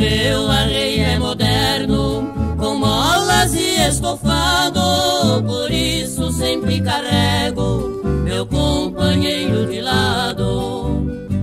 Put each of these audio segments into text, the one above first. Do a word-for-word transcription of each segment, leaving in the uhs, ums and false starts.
meu arreio é moderno, com molas e estofado, por isso sempre carrego meu companheiro de lado.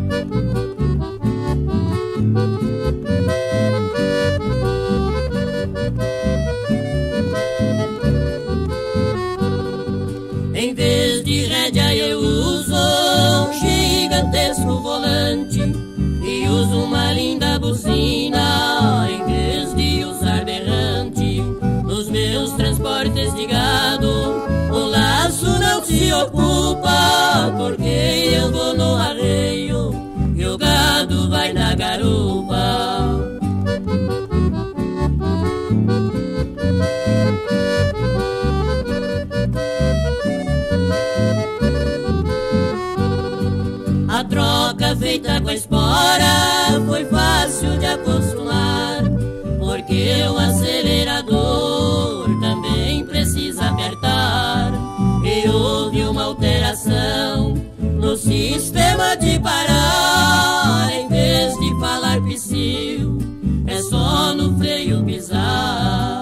Em vez de rédea eu uso um gigantesco volante e uso uma linda buzina em vez de usar berrante. Nos meus transportes de gado o laço não se ocupa, porque eu vou no arreio e o gado vai na garupa. A troca feita com a espora foi fácil de acostumar, porque o acelerador também precisa apertar. E houve uma alteração no sistema de parar. Em vez de falar psiu, é só no freio pisar.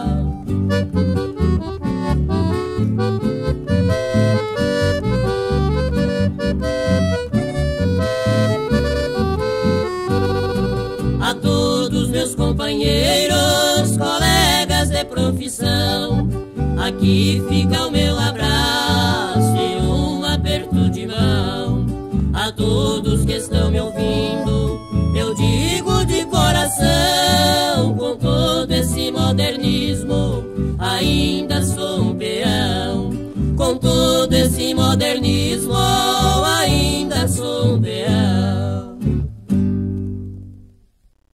A todos meus companheiros, colegas de profissão, aqui fica o meu abraço e um aperto de mão. A todos que estão me ouvindo, eu digo de coração, com todo esse modernismo, ainda sou um peão. Com todo esse modernismo,